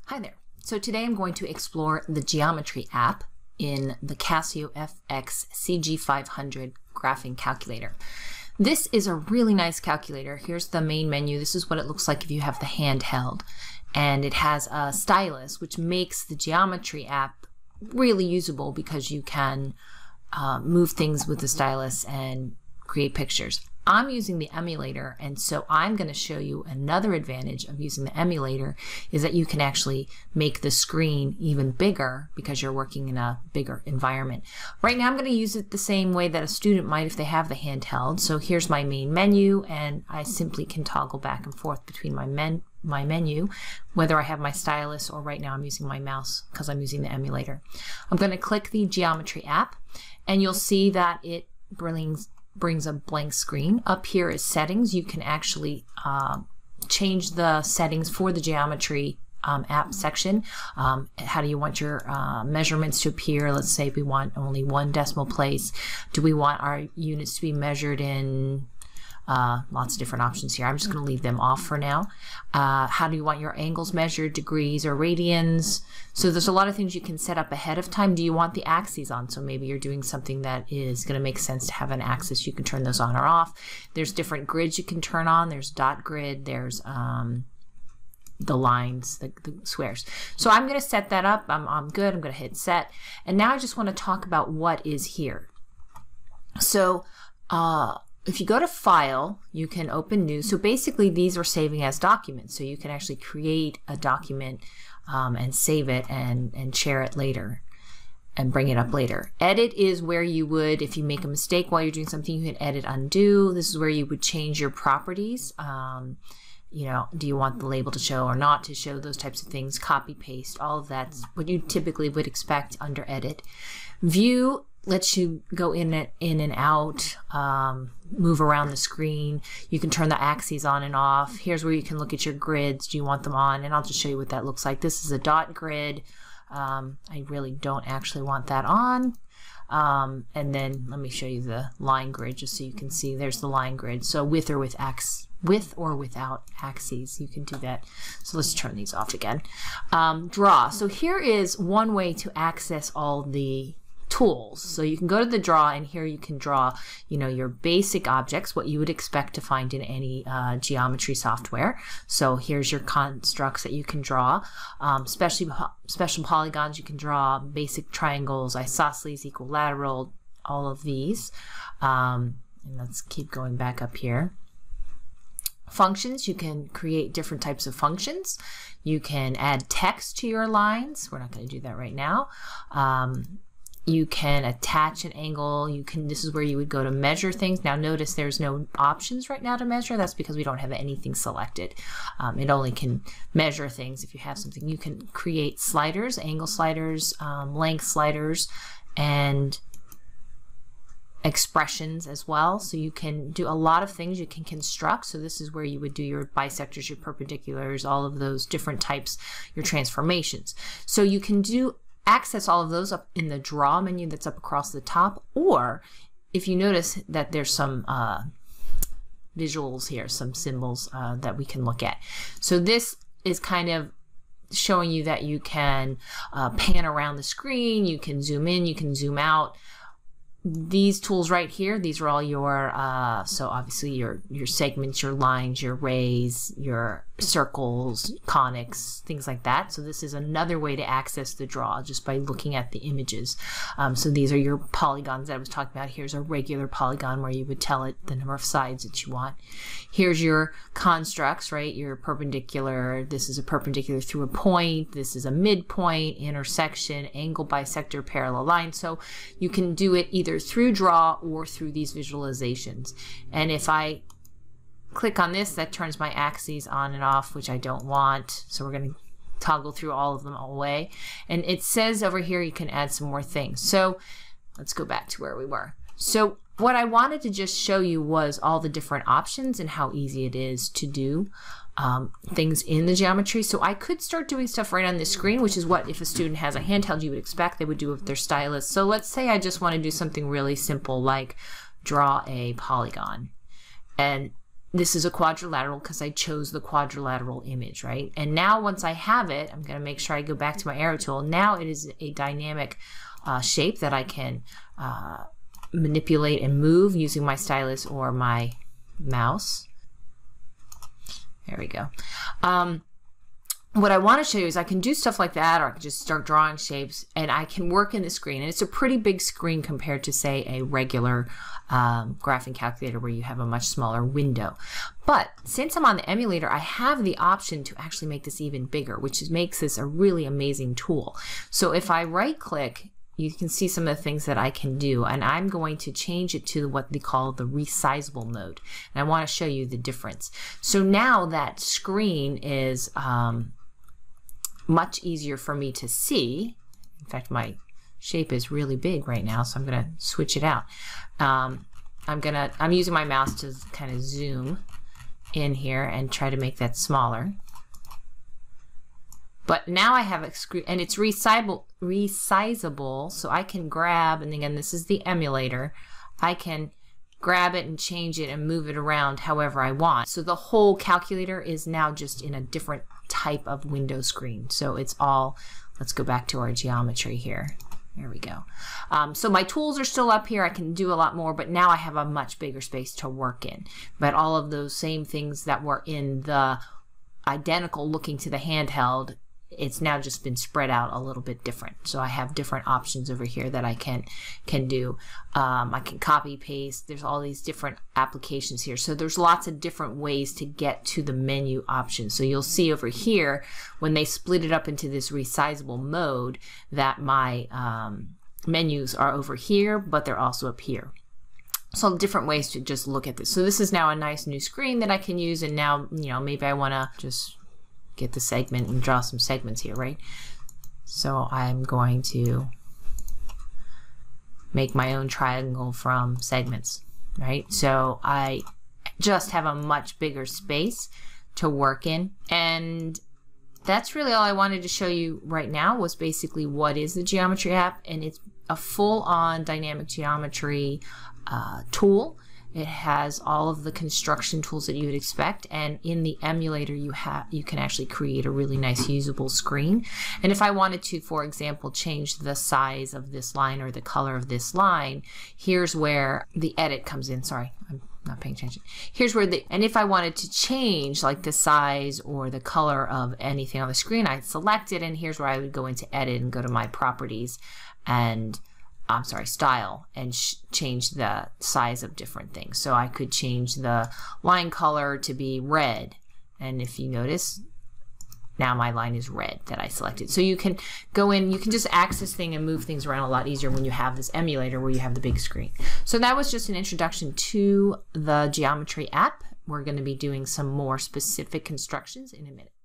Hi there. So today I'm going to explore the Geometry app in the Casio FX CG500 graphing calculator. This is a really nice calculator. Here's the main menu. This is what it looks like if you have the handheld. And it has a stylus, which makes the Geometry app really usable because you can move things with the stylus and create pictures. I'm using the emulator, and so I'm going to show you another advantage of using the emulator is that you can actually make the screen even bigger because you're working in a bigger environment. Right now I'm going to use it the same way that a student might if they have the handheld. So here's my main menu, and I simply can toggle back and forth between my menu, whether I have my stylus or right now I'm using my mouse because I'm using the emulator. I'm going to click the Geometry app, and you'll see that it brings a blank screen. Up here is settings. You can actually change the settings for the Geometry app section. How do you want your measurements to appear? Let's say we want only one decimal place. Do we want our units to be measured in lots of different options here. I'm just going to leave them off for now. How do you want your angles measured, degrees or radians? So there's a lot of things you can set up ahead of time. Do you want the axes on? So maybe you're doing something that is going to make sense to have an axis. You can turn those on or off. There's different grids you can turn on. There's dot grid. There's the lines, the squares. So I'm going to set that up. I'm good. I'm going to hit set. And now I just want to talk about what is here. So if you go to File, you can open New. So basically these are saving as documents. So you can actually create a document and save it and share it later and bring it up later. Edit is where you would, if you make a mistake while you're doing something, you can edit, undo. This is where you would change your properties. You know, do you want the label to show or not to show, those types of things. Copy, paste, all of that's what you typically would expect under Edit. View lets you go in and out, move around the screen. You can turn the axes on and off. Here's where you can look at your grids. Do you want them on? And I'll just show you what that looks like. This is a dot grid. I really don't actually want that on. And then let me show you the line grid just so you can see. There's the line grid. So with or without axes, you can do that. So let's turn these off again. Draw. So here is one way to access all the tools. So you can go to the draw, and here you can draw, you know, your basic objects, what you would expect to find in any geometry software. So here's your constructs that you can draw, special polygons you can draw, basic triangles, isosceles, equilateral, all of these. And let's keep going back up here. Functions, you can create different types of functions. You can add text to your lines. We're not going to do that right now. You can attach an angle. You can, this is where you would go to measure things. Now notice there's no options right now to measure. That's because we don't have anything selected. It only can measure things if you have something. You can create sliders, angle sliders, length sliders, and expressions as well. So you can do a lot of things you can construct. So this is where you would do your bisectors, your perpendiculars, all of those different types, your transformations. So you can access all of those up in the draw menu that's up across the top, or if you notice that there's some visuals here, some symbols that we can look at. So this is kind of showing you that you can pan around the screen, you can zoom in, you can zoom out. These tools right here, these are all your, so obviously your segments, your lines, your rays, your circles, conics, things like that. So this is another way to access the draw just by looking at the images. So these are your polygons that I was talking about. Here's a regular polygon where you would tell it the number of sides that you want. Here's your constructs, right? Your perpendicular. This is a perpendicular through a point. This is a midpoint, intersection, angle, bisector, parallel line. So you can do it either through draw or through these visualizations. And if I click on this, that turns my axes on and off, which I don't want. So we're going to toggle through all of them away. And it says over here you can add some more things. So let's go back to where we were. So what I wanted to just show you was all the different options and how easy it is to do things in the geometry. So I could start doing stuff right on the screen, which is what if a student has a handheld you would expect they would do with their stylus. So let's say I just want to do something really simple like draw a polygon. And this is a quadrilateral because I chose the quadrilateral image, right? And now once I have it, I'm going to make sure I go back to my arrow tool. Now it is a dynamic shape that I can manipulate and move using my stylus or my mouse. There we go. What I want to show you is I can do stuff like that, or I can just start drawing shapes, and I can work in the screen. And it's a pretty big screen compared to, say, a regular graphing calculator where you have a much smaller window. But since I'm on the emulator, I have the option to actually make this even bigger, which makes this a really amazing tool. So if I right-click, you can see some of the things that I can do, and I'm going to change it to what they call the resizable mode. And I want to show you the difference. So now that screen is much easier for me to see. In fact, my shape is really big right now, so I'm going to switch it out. I'm using my mouse to kind of zoom in here and try to make that smaller. But now I have a screen, and it's resizable, so I can grab, and again, this is the emulator, I can grab it and change it and move it around however I want. So the whole calculator is now just in a different type of window screen. So it's all, let's go back to our geometry here. There we go. So my tools are still up here. I can do a lot more, but now I have a much bigger space to work in. But all of those same things that were in the identical looking to the handheld, it's now just been spread out a little bit different. So I have different options over here that I can do. I can copy paste. There's all these different applications here. So there's lots of different ways to get to the menu options. So you'll see over here when they split it up into this resizable mode that my menus are over here, but they're also up here. So different ways to just look at this. So this is now a nice new screen that I can use, and now, you know, maybe I want to just get the segment and draw some segments here, right? So I'm going to make my own triangle from segments, right? So I just have a much bigger space to work in. And that's really all I wanted to show you right now, was basically what is the geometry app. And it's a full-on dynamic geometry tool. It has all of the construction tools that you would expect, and in the emulator you can actually create a really nice usable screen. And if I wanted to, for example, change the size of this line or the color of this line, here's where the edit comes in. Sorry, I'm not paying attention. Here's where and if I wanted to change like the size or the color of anything on the screen, I'd select it, and here's where I would go into edit and go to my properties and style, and change the size of different things. So I could change the line color to be red, and if you notice, now my line is red that I selected. So you can go in, you can just access things and move things around a lot easier when you have this emulator where you have the big screen. So that was just an introduction to the geometry app. We're going to be doing some more specific constructions in a minute.